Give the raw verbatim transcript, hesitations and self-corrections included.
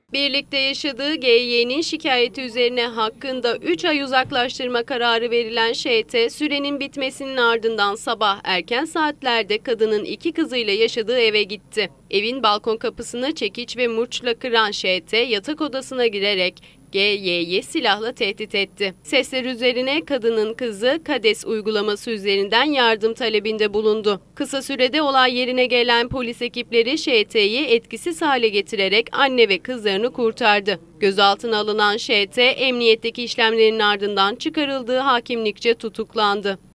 Birlikte yaşadığı G Y'nin şikayeti üzerine hakkında üç ay uzaklaştırma kararı verilen Ş T, sürenin bitmesinin ardından sabah erken saatlerde kadının iki kızıyla yaşadığı eve gitti. Evin balkon kapısını çekiç ve murçla kıran Ş T, yatak odasına girerek G Y'yi silahla tehdit etti. Sesler üzerine kadının kızı KADES uygulaması üzerinden yardım talebinde bulundu. Kısa sürede olay yerine gelen polis ekipleri Ş T'yi etkisiz hale getirerek anne ve kızlarını kurtardı. Gözaltına alınan Ş T, emniyetteki işlemlerin ardından çıkarıldığı hakimlikçe tutuklandı.